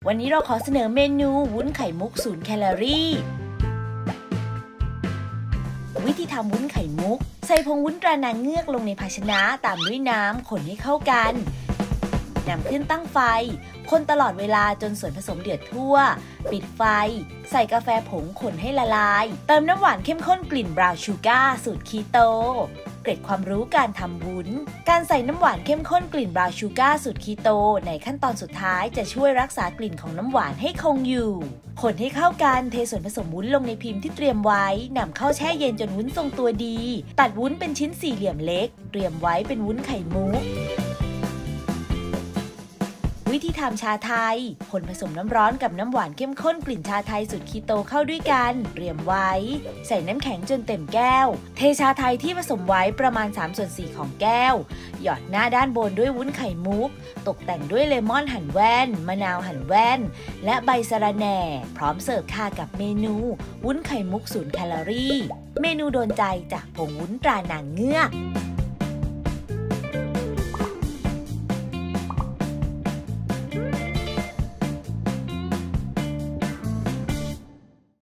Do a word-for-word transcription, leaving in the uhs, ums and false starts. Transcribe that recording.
วันนี้เราขอเสนอเมนูวุ้นไข่มุกศูนย์แคลอรี่วิธีทำวุ้นไข่มุกใส่ผงวุ้นตรานางเงือกลงในภาชนะตามด้วยน้ำคนให้เข้ากันนำขึ้นตั้งไฟคนตลอดเวลาจนส่วนผสมเดือดทั่วปิดไฟใส่กาแฟผงคนให้ละลายเติมน้ำหวานเข้มข้นกลิ่นบราวน์ชูการ์สูตรคีโตเกร็ดความรู้การทำวุ้นการใส่น้ำหวานเข้มข้นกลิ่นบราวน์ชูการ์สูตรคีโตในขั้นตอนสุดท้ายจะช่วยรักษากลิ่นของน้ำหวานให้คงอยู่คนให้เข้ากันเทส่วนผสมวุ้นลงในพิมพ์ที่เตรียมไว้นำเข้าแช่เย็นจนวุ้นทรงตัวดีตัดวุ้นเป็นชิ้นสี่เหลี่ยมเล็กเตรียมไว้เป็นวุ้นไข่มุกวิธีทำชาไทยคนผสมน้ำร้อนกับน้ำหวานเข้มข้นกลิ่นชาไทยสูตรคีโตเข้าด้วยกันเตรียมไว้ใส่น้ำแข็งจนเต็มแก้วเทชาไทยที่ผสมไว้ประมาณสามส่วนสี่ของแก้วหยอดหน้าด้านบนด้วยวุ้นไข่มุกตกแต่งด้วยเลมอนหั่นแว่นมะนาวหั่นแว่นและใบสะระแหน่พร้อมเสิร์ฟค่ะกับเมนูวุ้นไข่มุกศูนย์แคลอรี่เมนูโดนใจจากผงวุ้นตรานางเงือก